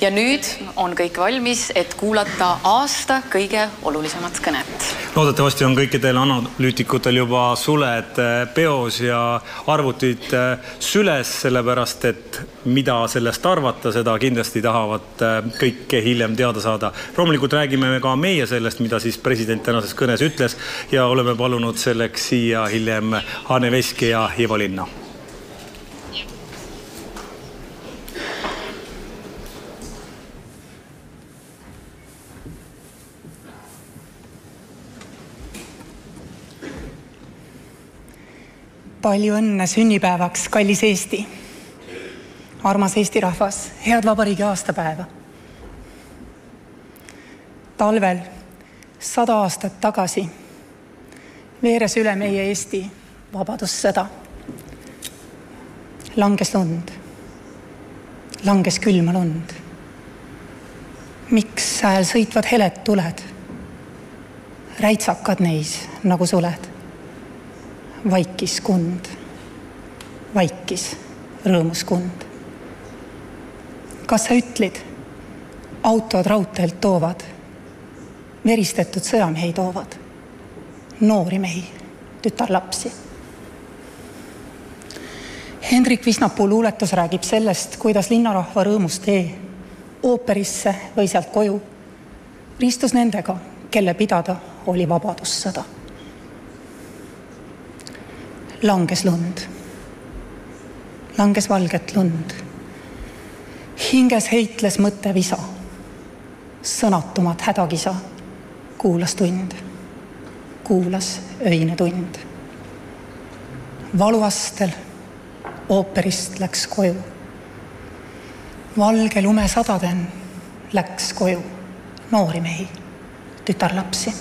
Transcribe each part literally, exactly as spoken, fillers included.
Ja nüüd on kõik valmis, et kuulata aasta kõige olulisemat kõnet. Loodetavasti on kõikidel analüütikutel juba suled peos ja arvutid süles, sellepärast, et mida sellest arvata, seda kindlasti tahavad kõik hiljem teada saada. Loomulikult räägime ka meie sellest, mida siis president tänases kõnes ütles ja oleme palunud selleks siia hiljem Hanne Veski ja Ivo Linna. Palju õnne sünnipäevaks, kallis Eesti. Armas Eesti rahvas, head vabariigi aastapäeva. Talvel sada aastat tagasi veeres üle meie Eesti vabadussõda. Langes lund. Langes külma lund. Miks sääl sõitvad heled tuled? Räitsakad neis nagu suled. Vaikis kund, vaikis rõõmus kund. Kas sa ütlid, autod raudteelt toovad, veristetud sõjamehi toovad, noori mehi, tütarlapsi. Hendrik Visnapuu luuletus räägib sellest, kuidas linnarahva rõõmus tee ooperisse või sealt koju ristus nendega, kelle pidada oli vabadussõda. Langes lund. Langes valget lund. Hinges heitles mõtte visa. Sõnatumat hädakisa. Kuulas tund. Kuulas öine tund. Valuastel ooperist läks koju. Valge lume sadaden läks koju. Noori mehi, tütarlapsi.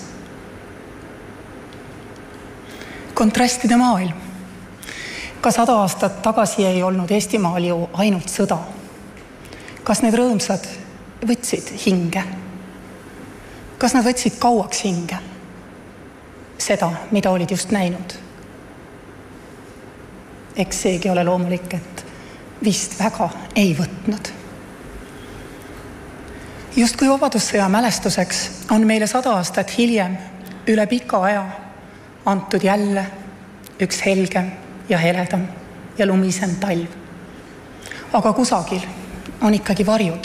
Kontrastide maailm. Ka sada aastat tagasi ei olnud Eestimaal ju ainult sõda. Kas need rõõmsad võtsid hinge? Kas nad võtsid kauaks hinge? Seda, mida olid just näinud. Eks seegi ole loomulik, et vist väga ei võtnud. Just kui vabadussõja mälestuseks on meile sada aastat hiljem üle pika aja antud jälle üks helgem ja heledam ja lumisem talv. Aga kusagil on ikkagi varjud.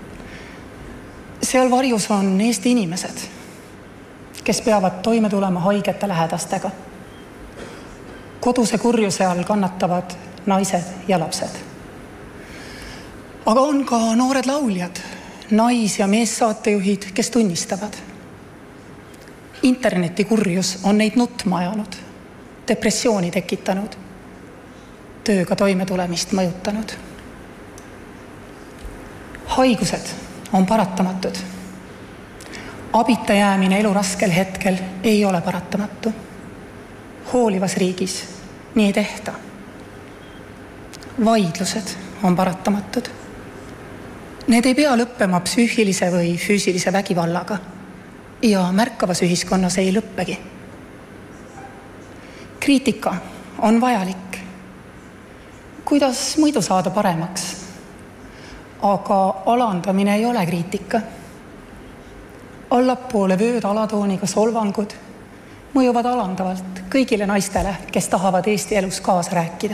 Seal varjus on Eesti inimesed, kes peavad toime tulema haigete lähedastega. Koduse kurjuse all kannatavad naised ja lapsed. Aga on ka noored lauljad, nais- ja meessaatejuhid, kes tunnistavad. Interneti kurjus on neid nutma ajanud, depressiooni tekitanud, tööga toimetulemist mõjutanud. Haigused on paratamatud. Abita jäämine elu raskel hetkel ei ole paratamatu. Hoolivas riigis nii ei tehta. Vaidlused on paratamatud. Need ei pea lõppema psüühilise või füüsilise vägivallaga ja märkavas ühiskonnas ei lõppegi. Kriitika on vajalik. Kuidas muidu saada paremaks? Aga alandamine ei ole kriitika. Allapoole vööd alatooniga solvangud mõjuvad alandavalt kõigile naistele, kes tahavad Eesti elus kaasa rääkida.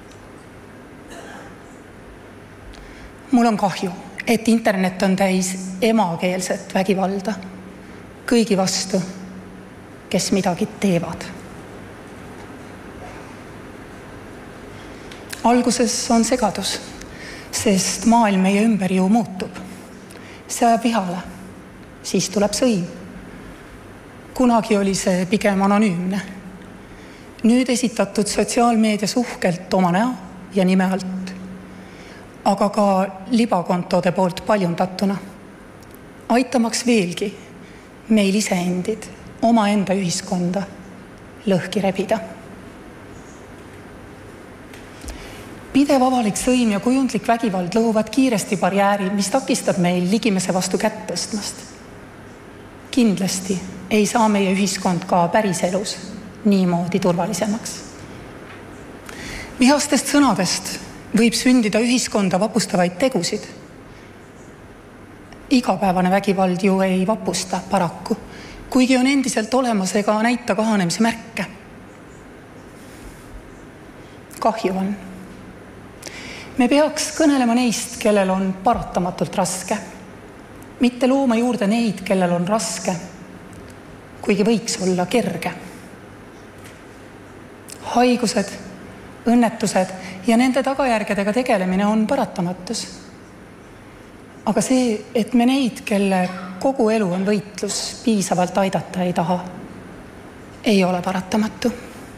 Mul on kahju, et internet on täis emakeelset vägivalda kõigi vastu, kes midagi teevad. Alguses on segadus, sest maailm meie ümber ju muutub. See ajab vihale, siis tuleb sõim. Kunagi oli see pigem anonüümne. Nüüd esitatud sotsiaalmeedias uhkelt oma näo ja nime alt, aga ka libakontode poolt paljundatuna, aitamaks veelgi meil iseendid oma enda ühiskonda lõhki rebida. Pidev avalik sõim ja kujundlik vägivald lõhuvad kiiresti barjääri, mis takistab meil ligimese vastu kätt tõstmast. Kindlasti ei saa meie ühiskond ka päris elus niimoodi turvalisemaks. Vihastest sõnadest võib sündida ühiskonda vapustavaid tegusid. igapäevane vägivald ju ei vapusta paraku, kuigi on endiselt olemas ega näita kahanemise märke. Kahju on. Me peaks kõnelema neist, kellel on paratamatult raske. Mitte looma juurde neid, kellel on raske, kuigi võiks olla kerge. Haigused, õnnetused ja nende tagajärgedega tegelemine on paratamatus. Aga see, et me neid, kelle kogu elu on võitlus, piisavalt aidata ei taha, ei ole paratamatu.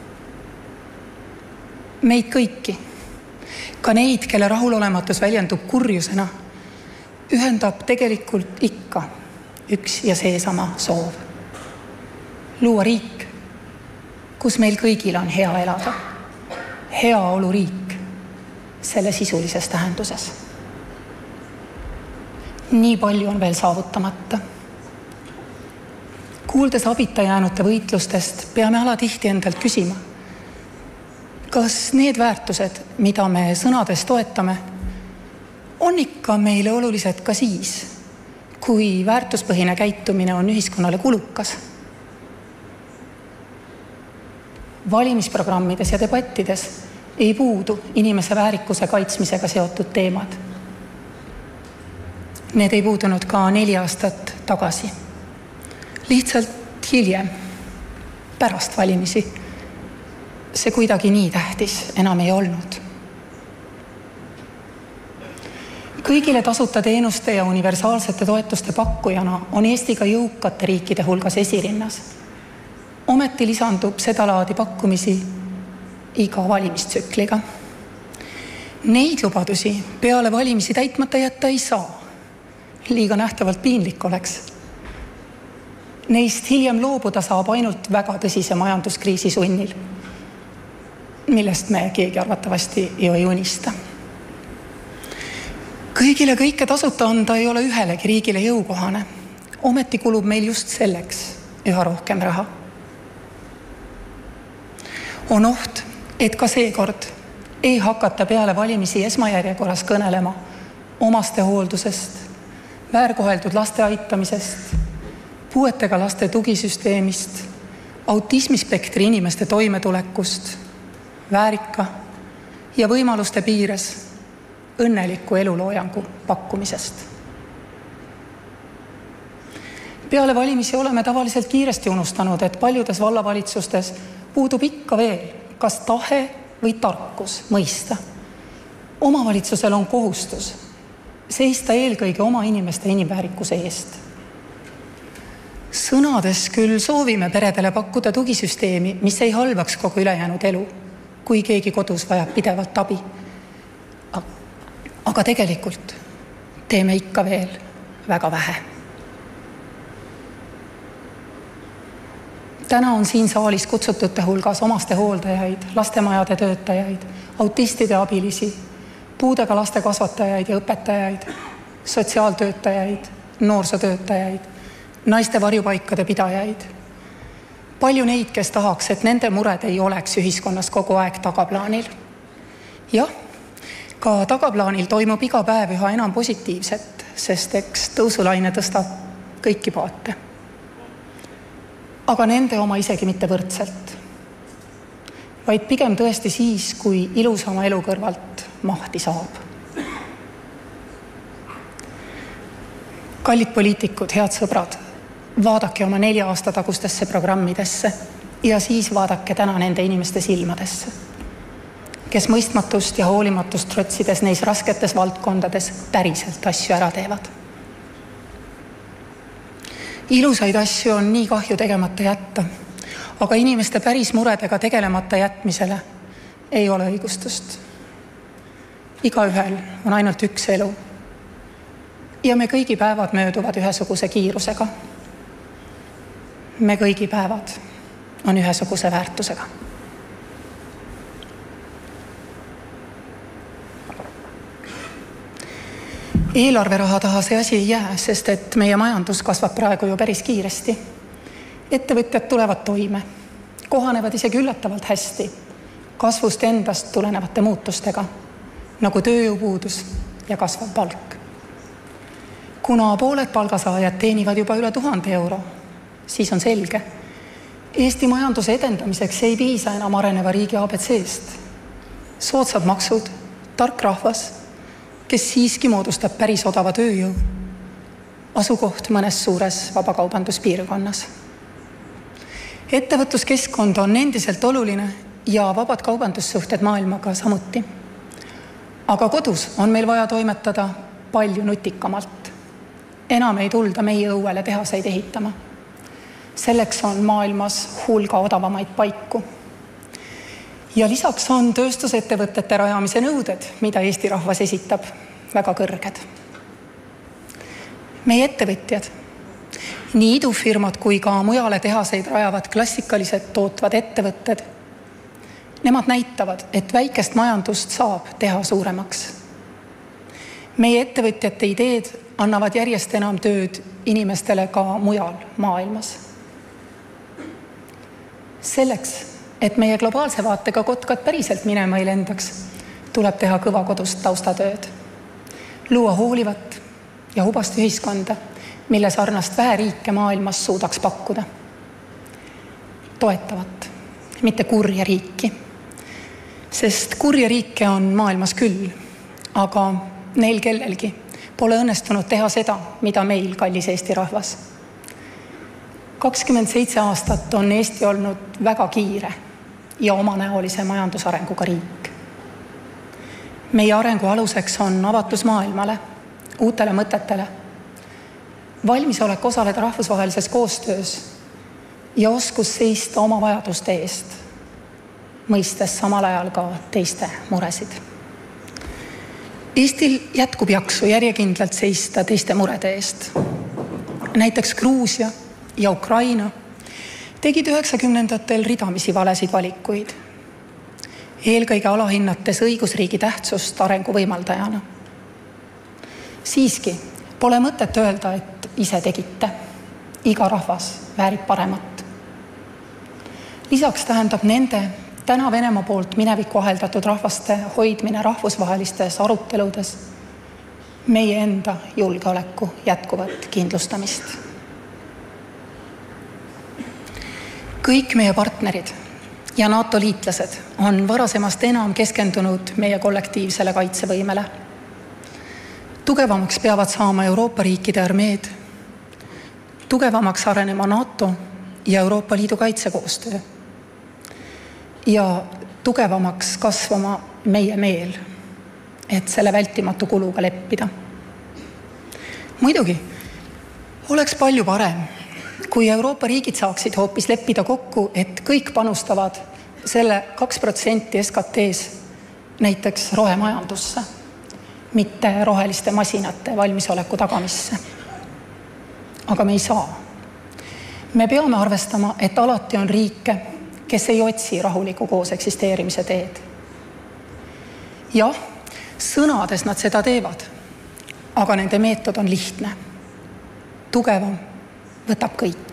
Meid kõiki, ka neid, kelle rahulolematus väljendub kurjusena, ühendab tegelikult ikka üks ja seesama soov. Luua riik, kus meil kõigil on hea elada. Heaoluriik selle sisulises tähenduses. Nii palju on veel saavutamata. Kuuldes abita jäänute võitlustest, peame alatihti endalt küsima, kas need väärtused, mida me sõnades toetame, on ikka meile olulised ka siis, kui väärtuspõhine käitumine on ühiskonnale kulukas. Valimisprogrammides ja debattides ei puudu inimese väärikuse kaitsmisega seotud teemad. Need ei puudunud ka neli aastat tagasi. Lihtsalt hiljem, pärast valimisi, see kuidagi nii tähtis enam ei olnud. Kõigile tasuta teenuste ja universaalsete toetuste pakkujana on Eesti ka jõukate riikide hulgas esirinnas. Ometi lisandub seda laadi pakkumisi iga valimistsükliga. Neid lubadusi peale valimisi täitmata jätta ei saa. Liiga nähtavalt piinlik oleks. Neist hiljem loobuda saab ainult väga tõsise majanduskriisi sunnil, millest me keegi arvatavasti ju ei unista. Kõigile kõike tasuta anda ei ole ühelegi riigile jõukohane. Ometi kulub meil just selleks üha rohkem raha. On oht, et ka seekord ei hakata peale valimisi esmajärjekorras kõnelema omaste hooldusest, väärkoheldud laste aitamisest, puuetega laste tugisüsteemist, autismispektri inimeste toimetulekust, väärika ja võimaluste piires õnneliku eluloojangu pakkumisest. Peale valimisi oleme tavaliselt kiiresti unustanud, et paljudes vallavalitsustes puudub ikka veel kas tahe või tarkus mõista. Omavalitsusel on kohustus seista eelkõige oma inimeste inimväärikuse eest. Sõnades küll soovime peredele pakkuda tugisüsteemi, mis ei halvaks kogu ülejäänud elu, kui keegi kodus vajab pidevalt abi. Aga tegelikult teeme ikka veel väga vähe. Täna on siin saalis kutsutute hulgas omaste hooldajaid, lastemajade töötajaid, autistide abilisi, puudega laste kasvatajaid ja õpetajaid, sotsiaaltöötajaid, noorsootöötajaid, naiste varjupaikade pidajaid. Palju neid, kes tahaks, et nende mured ei oleks ühiskonnas kogu aeg tagaplaanil. Jah, ka tagaplaanil toimub iga päev üha enam positiivset, sest eks tõusulaine tõstab kõiki paate. Aga nende oma isegi mitte võrdselt, vaid pigem tõesti siis, kui ilusama elu kõrvalt mahti saab. Kallid poliitikud, head sõbrad, vaadake oma nelja aasta tagustesse programmidesse ja siis vaadake täna nende inimeste silmadesse, kes mõistmatust ja hoolimatust trotsides neis rasketes valdkondades päriselt asju ära teevad. Ilusaid asju on nii kahju tegemata jätta, aga inimeste päris muredega tegelemata jätmisele ei ole õigustust. Igaühel on ainult üks elu ja me kõigi päevad mööduvad ühesuguse kiirusega. Me kõigi päevad on ühesuguse väärtusega. Eelarveraha taha see asi ei jää, sest et meie majandus kasvab praegu ju päris kiiresti. Ettevõtjad tulevad toime, kohanevad isegi üllatavalt hästi kasvust endast tulenevate muutustega, nagu tööjõupuudus ja kasvav palk. Kuna pooled palgasaajad teenivad juba üle tuhande euro, siis on selge, Eesti majanduse edendamiseks ei piisa enam areneva riigi A B C-st. Soodsad maksud, tark rahvas, kes siiski moodustab päris odava tööjõu, asukoht mõnes suures vabakaubanduspiirkonnas. Ettevõtluskeskkond on endiselt oluline ja vabad kaubandussuhted maailmaga samuti. Aga kodus on meil vaja toimetada palju nutikamalt. Enam ei tulda meie õuele tehaseid ehitama. Selleks on maailmas hulga odavamaid paiku. Ja lisaks on tööstusettevõtete rajamise nõuded, mida Eesti rahvas esitab, väga kõrged. Meie ettevõtjad, nii idufirmad kui ka mujale tehaseid rajavad klassikalised tootvad ettevõtted, nemad näitavad, et väikest majandust saab teha suuremaks. Meie ettevõtjate ideed annavad järjest enam tööd inimestele ka mujal maailmas. Selleks, et meie globaalse vaatega kotkad päriselt minema ei lendaks, tuleb teha kõva kodust taustatööd. Luua hoolivat ja hubast ühiskonda, mille sarnast vähe riike maailmas suudaks pakkuda. Toetavat, mitte kurja riiki. Sest kurja riike on maailmas küll, aga neil kellelgi pole õnnestunud teha seda, mida meil, kallis Eesti rahvas. kakskümmend seitse aastat on Eesti olnud väga kiire ja omanäolise majandusarenguga riik. Meie arengu aluseks on avatus maailmale, uutele mõtetele, valmisolek osaleda rahvusvahelises koostöös ja oskus seista oma vajaduste eest, mõistes samal ajal ka teiste muresid. Eestil jätkub jaksu järjekindlalt seista teiste murede eest. Näiteks Gruusia ja Ukraina tegid üheksakümnendatel ridamisi valesid valikuid, eelkõige alahinnates õigusriigi tähtsust arengu võimaldajana. Siiski pole mõtet öelda, et ise tegite. Iga rahvas väärib paremat. Lisaks tähendab nende täna Venemaa poolt minevikku aheldatud rahvaste hoidmine rahvusvahelistes aruteludes meie enda julgeoleku jätkuvat kindlustamist. Kõik meie partnerid ja NATO liitlased on varasemast enam keskendunud meie kollektiivsele kaitsevõimele. Tugevamaks peavad saama Euroopa riikide armeed, tugevamaks arenema NATO ja Euroopa Liidu kaitsekoostöö ja tugevamaks kasvama meie meel, et selle vältimatu kuluga leppida. Muidugi oleks palju parem, kui Euroopa riigid saaksid hoopis leppida kokku, et kõik panustavad selle kaks protsenti S K T-s näiteks rohemajandusse, mitte roheliste masinate valmisoleku tagamisse. Aga me ei saa. Me peame arvestama, et alati on riike, kes ei otsi rahuliku koos eksisteerimise teed. Jah, sõnades nad seda teevad, aga nende meetod on lihtne. Tugevam võtab kõik.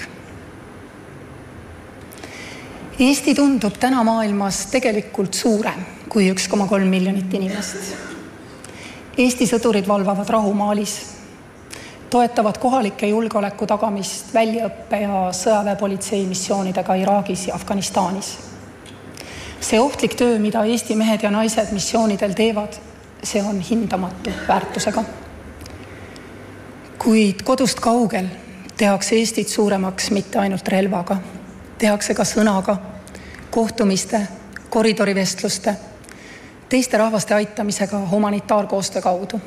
Eesti tundub täna maailmas tegelikult suurem kui üks koma kolm miljonit inimest. Eesti sõdurid valvavad rahu Malis, toetavad kohalike julgeoleku tagamist väljaõppe ja sõjaväepolitsei missioonidega Iraagis ja Afganistanis. See ohtlik töö, mida Eesti mehed ja naised missioonidel teevad, see on hindamatu väärtusega. Kuid kodust kaugel tehakse Eestit suuremaks mitte ainult relvaga, tehakse ka sõnaga, kohtumiste, koridorivestluste, teiste rahvaste aitamisega humanitaarkoostöö kaudu.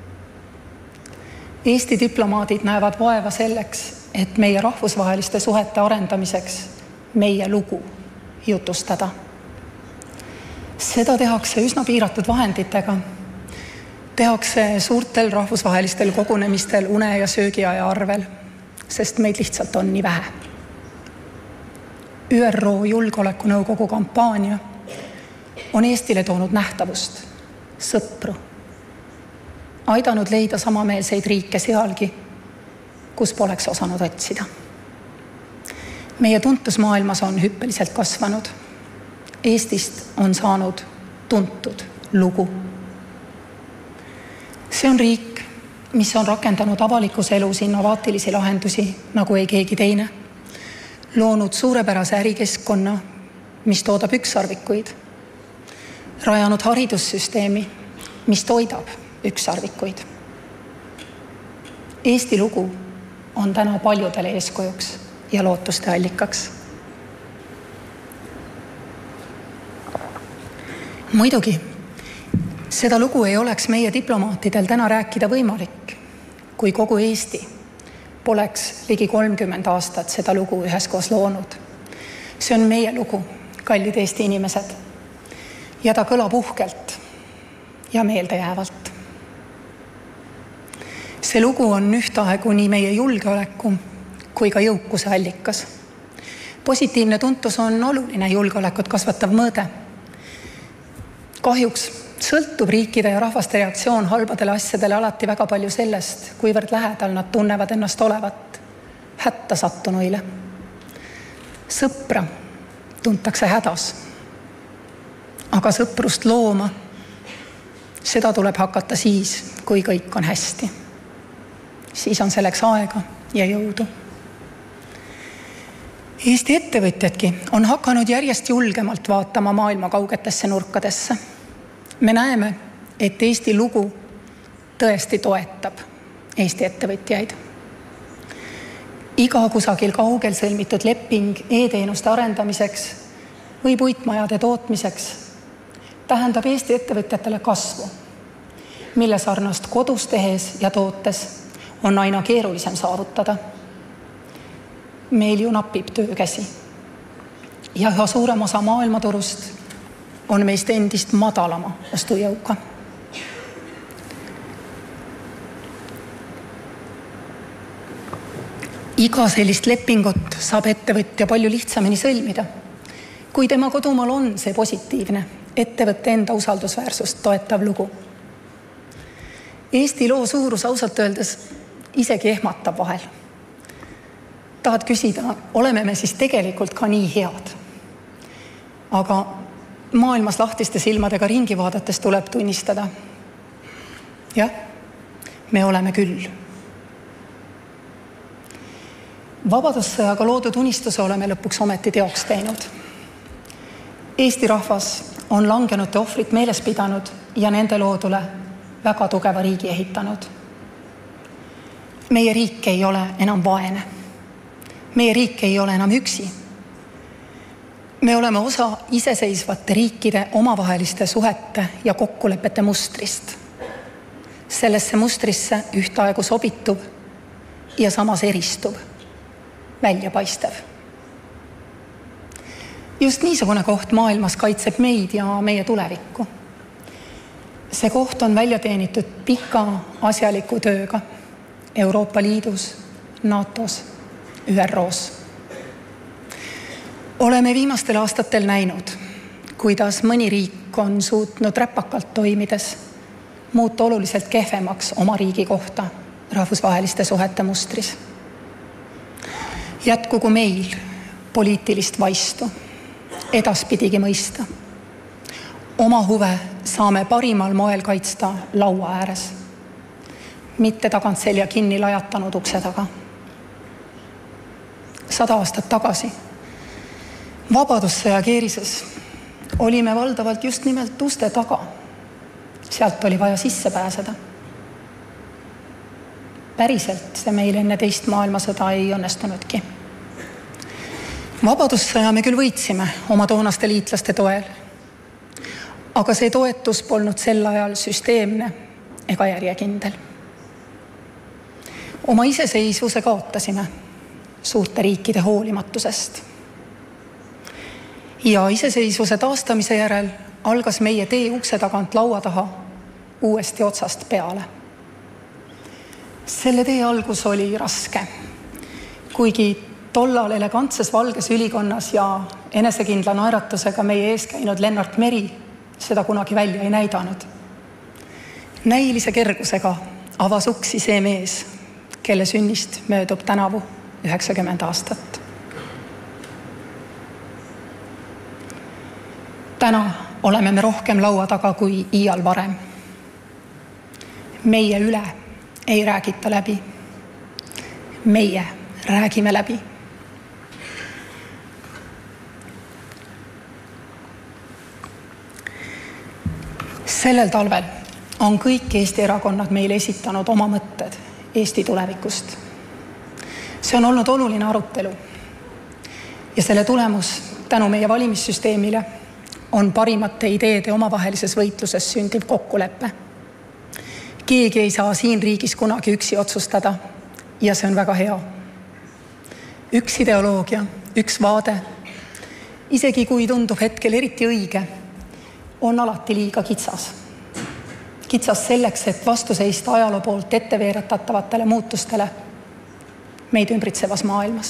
Eesti diplomaadid näevad vaeva selleks, et meie rahvusvaheliste suhete arendamiseks meie lugu jutustada. Seda tehakse üsna piiratud vahenditega. Tehakse suurtel rahvusvahelistel kogunemistel une ja söögiaja arvel, sest meid lihtsalt on nii vähe. Ü R O Julgeolekunõukogu kampaania on Eestile toonud nähtavust, sõpru, aidanud leida samameelseid riike sealgi, kus poleks osanud otsida. Meie tuntus maailmas on hüppeliselt kasvanud. Eestist on saanud tuntud lugu. See on riik, mis on rakendanud avalikus elus innovaatilisi lahendusi nagu ei keegi teine, loonud suurepärase ärikeskkonna, mis toodab ükssarvikuid, rajanud haridussüsteemi, mis toidab ükssarvikuid. Eesti lugu on täna paljudele eeskujuks ja lootuste allikaks. Muidugi, seda lugu ei oleks meie diplomaatidel täna rääkida võimalik, kui kogu Eesti poleks ligi kolmkümmend aastat seda lugu üheskoos loonud. See on meie lugu, kallid Eesti inimesed, ja ta kõlab uhkelt ja meeldejäävalt. See lugu on ühtaegu nii meie julgeoleku kui ka jõukuse allikas. Positiivne tuntus on oluline julgeolekut kasvatav mõõde. Kahjuks sõltub riikide ja rahvaste reaktsioon halbadele asjadele alati väga palju sellest, kuivõrd lähedal nad tunnevad ennast olevat hätta sattunuile. Sõpra tuntakse hädas, aga sõprust looma, seda tuleb hakata siis, kui kõik on hästi. Siis on selleks aega ja jõudu. Eesti ettevõtjadki on hakanud järjest julgemalt vaatama maailma kaugetesse nurkadesse. Me näeme, et Eesti lugu tõesti toetab Eesti ettevõtjaid. Iga kusagil kaugel sõlmitud leping e-teenuste arendamiseks või puitmajade tootmiseks tähendab Eesti ettevõtjatele kasvu, mille sarnast kodus tehes ja tootes on aina keerulisem saavutada. Meil ju napib töökäsi ja üha suurem osa maailmaturust on meist endist madalama ostujõuga. Iga sellist lepingut saab ettevõtja palju lihtsamini sõlmida, kui tema kodumaal on see positiivne, ettevõtte enda usaldusväärsust toetav lugu. Eesti loo suurus ausalt öeldes isegi ehmatab vahel. Tahad küsida, oleme me siis tegelikult ka nii head. Aga maailmas lahtiste silmadega ringi vaadates tuleb tunnistada. Jah, me oleme küll. Vabadussõjaga loodud unistuse oleme lõpuks ometi teoks teinud. Eesti rahvas on langenute ohvrit meeles pidanud ja nende loodule väga tugeva riigi ehitanud. Meie riik ei ole enam vaene. Meie riik ei ole enam üksi. Me oleme osa iseseisvate riikide omavaheliste suhete ja kokkulepete mustrist. Sellesse mustrisse ühtaegu sobituv ja samas eristuv, väljapaistev. Just niisugune koht maailmas kaitseb meid ja meie tulevikku. See koht on välja teenitud pika asjaliku tööga Euroopa Liidus, NATOs, Ü R O's. Oleme viimastel aastatel näinud, kuidas mõni riik on suutnud räpakalt toimides muuta oluliselt kehvemaks oma riigi kohta rahvusvaheliste suhete mustris. Jätkugu meil poliitilist vaistu, edaspidigi mõista. Oma huve saame parimal moel kaitsta laua ääres, mitte tagant selja kinni lajatanud ukse taga. Sada aastat tagasi Vabadussõja keerises olime valdavalt just nimelt uste taga. Sealt oli vaja sisse pääseda. Päriselt see meil enne teist maailmasõda ei õnnestunudki. Vabadussõja me küll võitsime oma toonaste liitlaste toel, aga see toetus polnud sel ajal süsteemne ega järjekindel. Oma iseseisvuse kaotasime suurte riikide hoolimatusest. Ja iseseisvuse taastamise järel algas meie tee ukse tagant laua taha uuesti otsast peale. Selle tee algus oli raske, kuigi tollal elegantses valges ülikonnas ja enesekindla naeratusega meie ees käinud Lennart Meri seda kunagi välja ei näidanud. Näilise kergusega avas uksi see mees, kelle sünnist möödub tänavu üheksakümmend aastat. Täna oleme me rohkem laua taga kui iial varem. Meie üle ei räägita läbi. Meie räägime läbi. Sellel talvel on kõik Eesti erakonnad meile esitanud oma mõtted Eesti tulevikust. See on olnud oluline arutelu ja selle tulemus tänu meie valimissüsteemile on parimate ideede omavahelises võitluses sündiv kokkulepe. Keegi ei saa siin riigis kunagi üksi otsustada ja see on väga hea. Üks ideoloogia, üks vaade, isegi kui tundub hetkel eriti õige, on alati liiga kitsas. Kitsas selleks, et vastu seista ajaloo poolt ette veeratavatele muutustele meid ümbritsevas maailmas.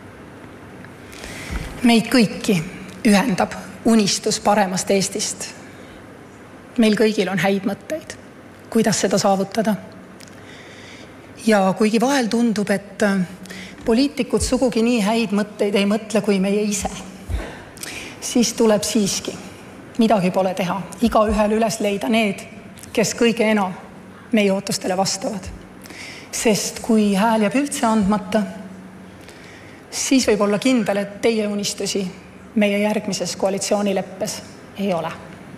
Meid kõiki ühendab unistus paremast Eestist. Meil kõigil on häid mõtteid, kuidas seda saavutada. Ja kuigi vahel tundub, et poliitikud sugugi nii häid mõtteid ei mõtle kui meie ise, siis tuleb siiski. Midagi pole teha. Iga ühel üles leida need, kes kõige enam meie ootustele vastavad. Sest kui hääl jääb üldse andmata, siis võib olla kindel, et teie unistusi meie järgmises koalitsioonileppes ei ole.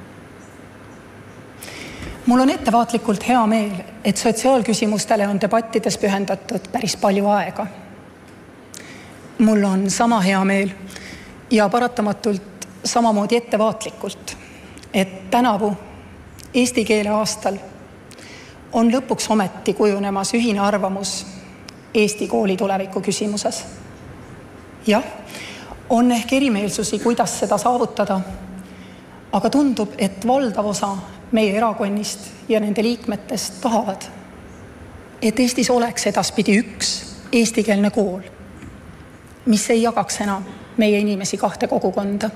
Mul on ettevaatlikult hea meel, et sotsiaalküsimustele on debattides pühendatud päris palju aega. Mul on sama hea meel ja paratamatult samamoodi ettevaatlikult, et tänavu eesti keele aastal on lõpuks ometi kujunemas ühine arvamus Eesti kooli tuleviku küsimuses. Jah, on ehk erimeelsusi, kuidas seda saavutada, aga tundub, et valdav osa meie erakonnist ja nende liikmetest tahavad, et Eestis oleks edaspidi üks eestikeelne kool, mis ei jagaks enam meie inimesi kahte kogukonda.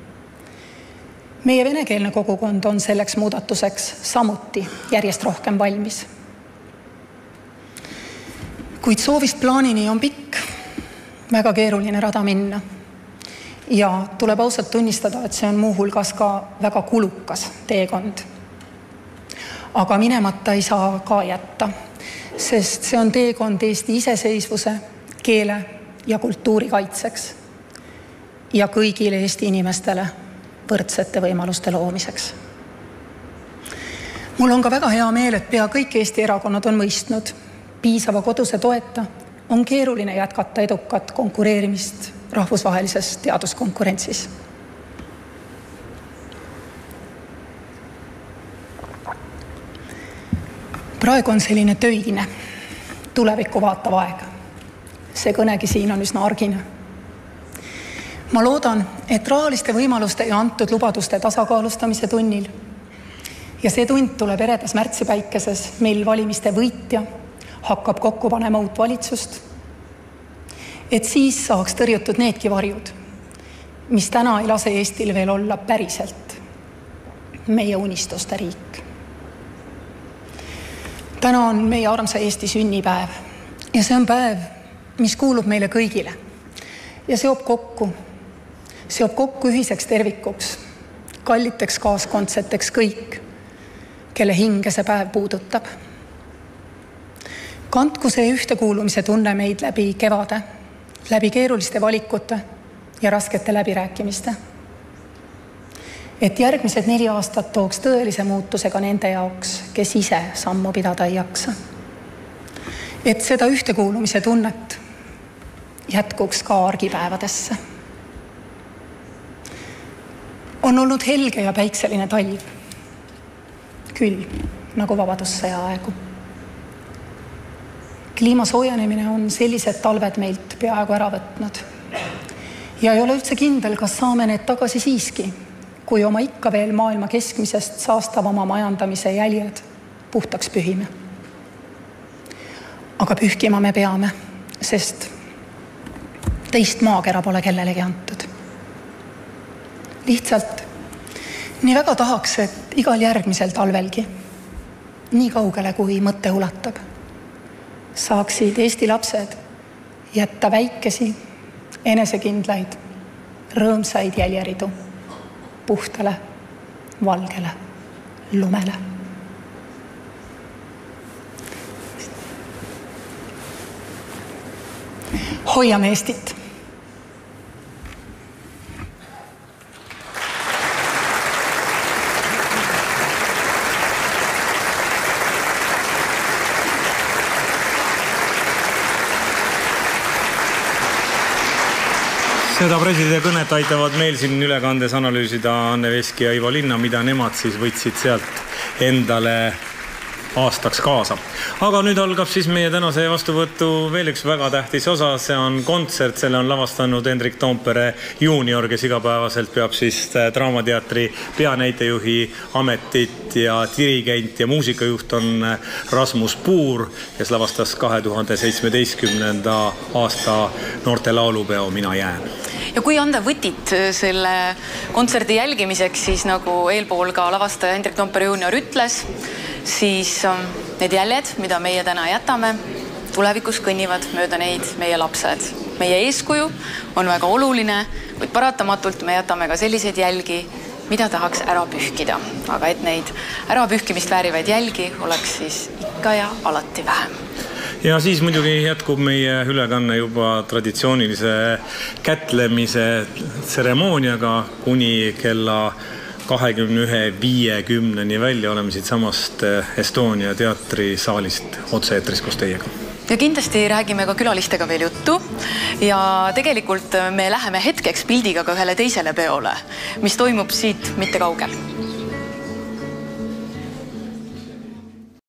Meie venekeelne kogukond on selleks muudatuseks samuti järjest rohkem valmis. Kuid soovist plaanini on pikk, väga keeruline rada minna. Ja tuleb ausalt tunnistada, et see on muuhulgas ka väga kulukas teekond. Aga minemata ei saa ka jätta, sest see on teekond Eesti iseseisvuse, keele ja kultuuri kaitseks ja kõigile Eesti inimestele võrdsete võimaluste loomiseks. Mul on ka väga hea meel, et pea kõik Eesti erakonnad on mõistnud. Piisava koduse toeta on keeruline jätkata edukat konkureerimist rahvusvahelises teaduskonkurentsis. Praegu on selline töine, tulevikku vaatav aeg. See kõnegi siin on üsna argine. Ma loodan, et rahaliste võimaluste ja antud lubaduste tasakaalustamise tunnil ja see tund tuleb eredas märtsipäikeses, meil valimiste võitja hakkab kokku panema uut valitsust, et siis saaks tõrjutud needki varjud, mis täna ei lase Eestil veel olla päriselt meie unistuste riik. Täna on meie armsa Eesti sünnipäev ja see on päev, mis kuulub meile kõigile ja seob kokku seob kokku ühiseks tervikuks, kalliteks kaaskontseteks kõik, kelle hinge see päev puudutab. Kandku see ühtekuulumise tunne meid läbi kevade, läbi keeruliste valikute ja raskete läbirääkimiste. Et järgmised neli aastat tooks tõelise muutusega nende jaoks, kes ise sammu pidada ei jaksa. Et seda ühtekuulumise tunnet jätkuks ka argipäevadesse. On olnud helge ja päikseline talv, küll nagu vabadussõja aegu. Kliima soojenemine on sellised talved meilt peaaegu ära võtnud ja ei ole üldse kindel, kas saame need tagasi siiski, kui oma ikka veel maailma keskmisest saastavama majandamise jäljed puhtaks pühime. Aga pühkima me peame, sest teist maakera pole kellelegi antud. Lihtsalt nii väga tahaks, et igal järgmisel talvelgi, nii kaugele kui mõtte ulatab, saaksid Eesti lapsed jätta väikesi, enesekindlaid, rõõmsaid jäljeridu puhtale, valgele lumele. Hoiame Eestit! Seda presidendi kõnet aitavad meil siin ülekandes analüüsida Anne Veski ja Ivo Linna, mida nemad siis võtsid sealt endale aastaks kaasa. Aga nüüd algab siis meie tänase vastuvõttu veel üks väga tähtis osa. See on kontsert, selle on lavastanud Hendrik Toompere juunior, kes igapäevaselt peab siis Draamateatri peanäitejuhi ametit ja dirigent ja muusikajuht on Rasmus Puur, kes lavastas kahe tuhande seitsmeteistkümnenda aasta noorte laulupeo Mina jään. Ja kui anda võtit selle kontserdi jälgimiseks, siis nagu eelpool ka lavastaja Hendrik Toompere juunior ütles, siis need jäljed, mida meie täna jätame, tulevikus kõnnivad mööda neid meie lapsed. Meie eeskuju on väga oluline, kuid paratamatult me jätame ka selliseid jälgi, mida tahaks ära pühkida. Aga et neid ära pühkimist väärivaid jälgi oleks siis ikka ja alati vähem. Ja siis muidugi jätkub meie ülekanne juba traditsioonilise kätlemise tseremooniaga kuni kella kahekümne ühe viiekümneni välja. Oleme siit samast Estonia teatrisaalist otse-eetris koos teiega. Ja kindlasti räägime ka külalistega veel juttu ja tegelikult me läheme hetkeks pildiga ka ühele teisele peole, mis toimub siit mitte kaugel.